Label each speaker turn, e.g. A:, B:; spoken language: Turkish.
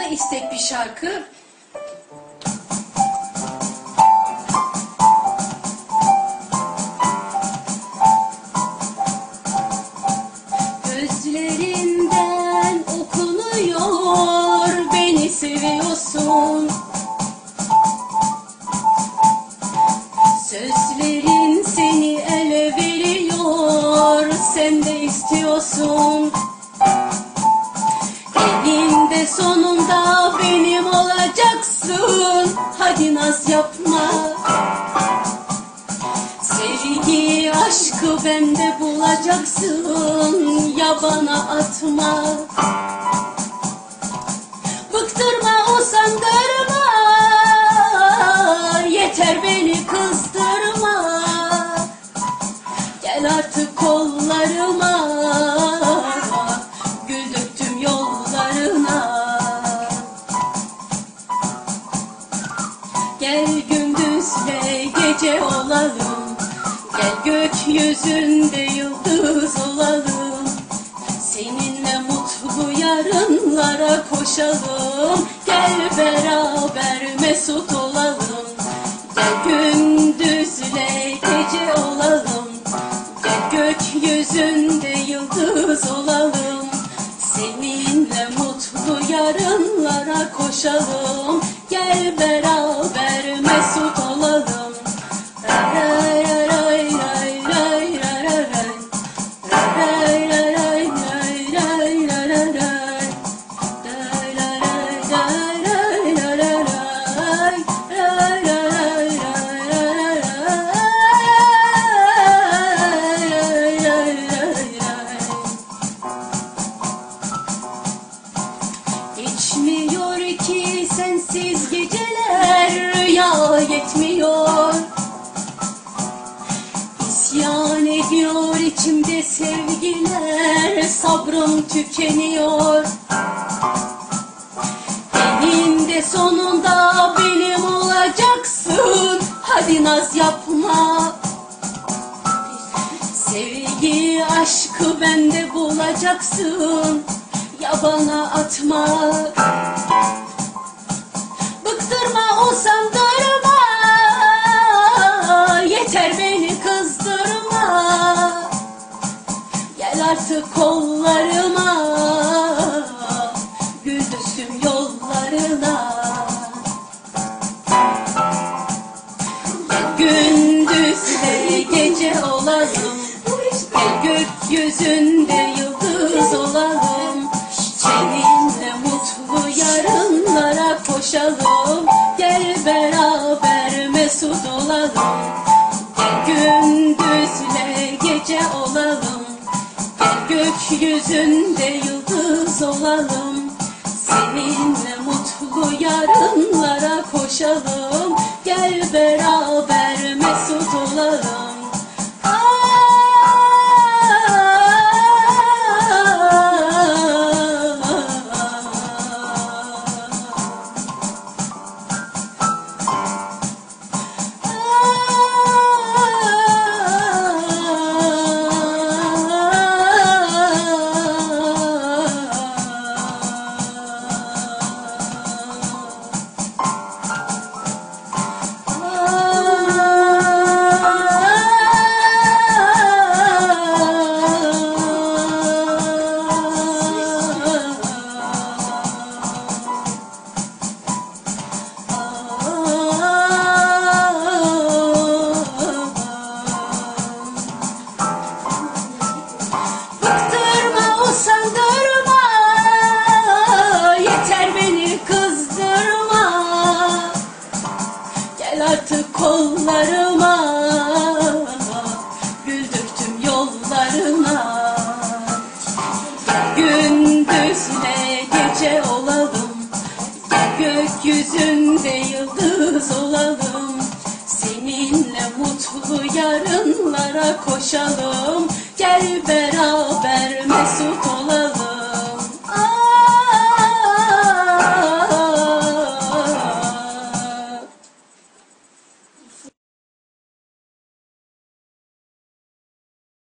A: istek bir şarkı. Gözlerinden okunuyor, beni seviyorsun. Sözlerin seni ele veriyor, sen de istiyorsun. Eninde sonunda benim olacaksın, hadi naz yapma. Sevgi, aşkı bende bulacaksın, yabana atma. Bıktırma, usandırma, yeter beni kızdırma. Gel artık kollarıma, gül döktüm yollarına. Gel gündüzle gece olalım, gel gökyüzünde yıldız olalım. Seninle mutlu yarınlara koşalım, gel beraber mesut olalım. Gel gündüzle gece olalım, gel gökyüzünde yıldız olalım. Seninle mutlu yarınlara koşalım, gel beraber mesut olalım. Geçmiyor ki sensiz geceler, rüya yetmiyor. İsyan ediyor içimde sevgiler, sabrım tükeniyor. Eninde sonunda benim olacaksın, hadi naz yapma. Sevgi, aşkı bende bulacaksın, yabana atma. Bıktırma, usandırma, yeter beni kızdırma. Gel artık kollarıma, gül döktüm yollarına. Gel gündüzle gece olalım, gel gökyüzünde yıldız olalım. Seninle mutlu yarınlara koşalım, gel beraber mesut olalım. Gel gündüzle gece olalım, gel gökyüzünde yıldız olalım. Seninle mutlu yarınlara koşalım, gel beraber mesut olalım. Artık kollarıma, gül döktüm yollarına. Gündüzle gece olalım, gökyüzünde yıldız olalım. Seninle mutlu yarınlara koşalım, gel beraber